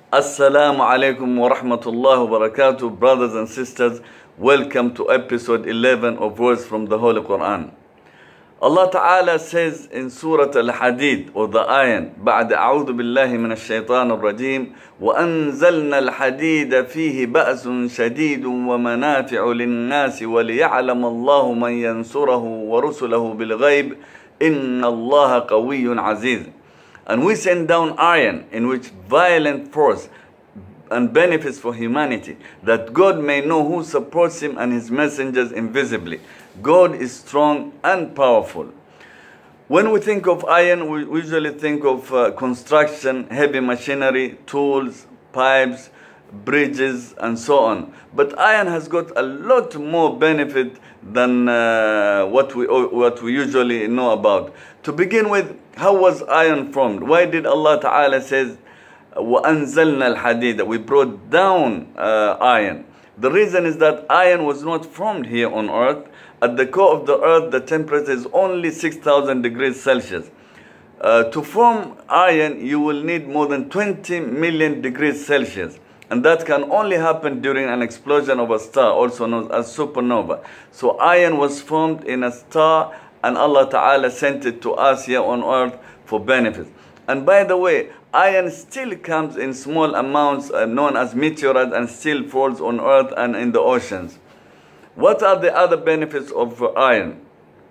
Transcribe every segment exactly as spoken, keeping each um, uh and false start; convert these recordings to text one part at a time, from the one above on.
Assalamu alaikum wa rahmatullahi wa barakatuh, brothers and sisters. Welcome to episode eleven of Words from the Holy Quran. Allah Ta'ala says in Surah Al-Hadid, or the Ayan, بعد أعوذ بالله من الشيطان الرجيم وأنزلنا الحديد فيه بأس شديد ومنافع للناس وليعلم الله من ينصره ورسله بالغيب إن الله قوي عزيز. And we send down iron in which violent force and benefits for humanity, that God may know who supports him and his messengers invisibly. God is strong and powerful. When we think of iron, we usually think of uh, construction, heavy machinery, tools, pipes, bridges, and so on. But iron has got a lot more benefit than uh, what we what we usually know about. To begin with, how was iron formed? Why did Allah Ta'ala says وَأَنزَلْنَا الْحَدِيدَ, we brought down uh, iron? The reason is that iron was not formed here on earth. At the core of the earth, the temperature is only six thousand degrees Celsius. Uh, to form iron, you will need more than twenty million degrees Celsius. And that can only happen during an explosion of a star, also known as supernova. So iron was formed in a star, and Allah Ta'ala sent it to us here on earth for benefits. And by the way, iron still comes in small amounts uh, known as meteorites, and still falls on earth and in the oceans. What are the other benefits of uh, iron?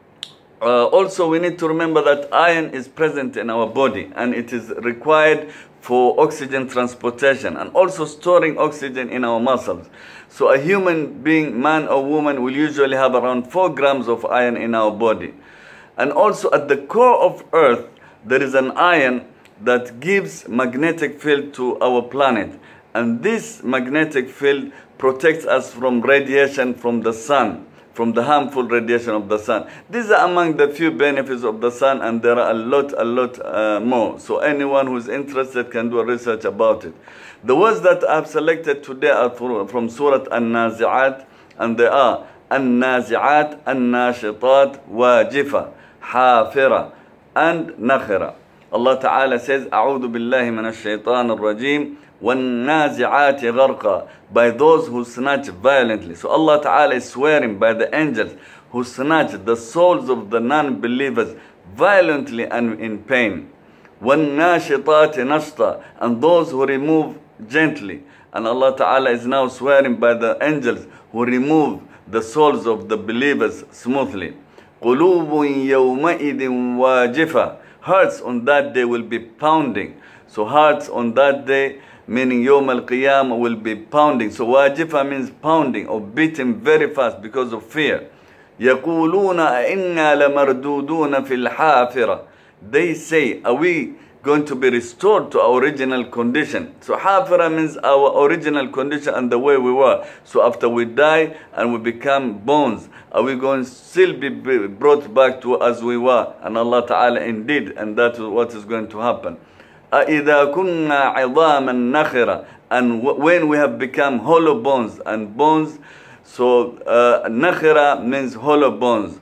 Uh, also, we need to remember that iron is present in our body, and it is required for oxygen transportation and also storing oxygen in our muscles. So a human being, man or woman, will usually have around four grams of iron in our body. And also at the core of earth, there is an iron that gives magnetic field to our planet. And this magnetic field protects us from radiation from the sun, from the harmful radiation of the sun. These are among the few benefits of the sun, and there are a lot, a lot uh, more. So anyone who is interested can do a research about it. The words that I've selected today are from Surah An-Nazi'at, and they are An-Nazi'at, An-Nashitat, Wajifa, Hafira, and Nakhira. Allah Ta'ala says, أعوذ بالله من الشيطان الرجيم وَالنَّازِعَاتِ غَرْقًا, by those who snatch violently. So Allah Ta'ala is swearing by the angels who snatch the souls of the non-believers violently and in pain. وَالنَّاشِطَاتِ نَشْطًا, and those who remove gently. And Allah Ta'ala is now swearing by the angels who remove the souls of the believers smoothly. قُلُوبٌ يَوْمَئِذٍ وَاجِفَةٌ, hearts on that day will be pounding. So hearts on that day, meaning Yawm al-Qiyamah, will be pounding. So wajifa means pounding or beating very fast because of fear. يَقُولُونَ أَإِنَّا لَمَرْدُودُونَ فِي الْحَافِرَةِ, they say, are we going to be restored to our original condition? So hafira means our original condition and the way we were. So after we die and we become bones, are we going to still be brought back to as we were? And Allah Ta'ala indeed, and that is what is going to happen. أَإِذَا كُنَّا عِظَامًا نَخِرًا, and when we have become hollow bones, and bones, so uh, نَخِرًا means hollow bones.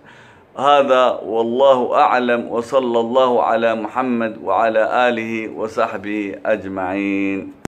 هذا والله أعلم وصلى الله على محمد وعلى آله وصحبه أجمعين.